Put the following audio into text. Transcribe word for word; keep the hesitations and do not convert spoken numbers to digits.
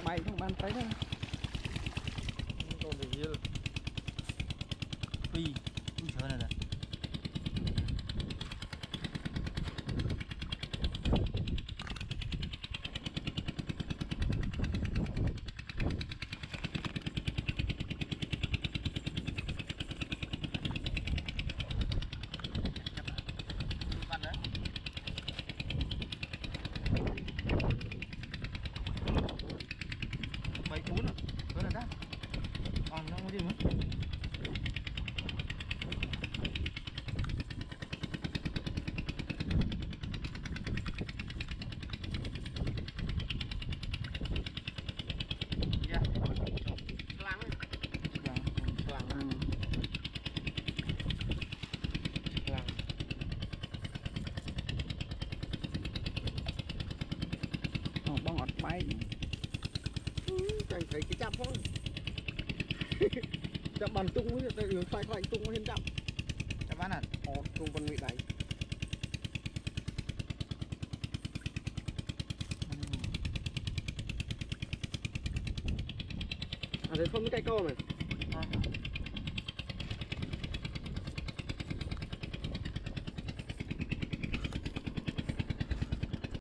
bay không ban tới đó còn được nhiều Ui, ui trời này nè. Bảy cuốn rồi, cỡ này đó. Còn nó có gì nữa? Yeah. lăng Vâng. lăng ừ. lăng Ờ, bong ọt bay chẳng thấy cái chắp không chắp bàn tung với cái đường xoay xoay tung lên chắp Các bạn ạ. ồ tung con bị đẩy à đấy không cái cây câu này À.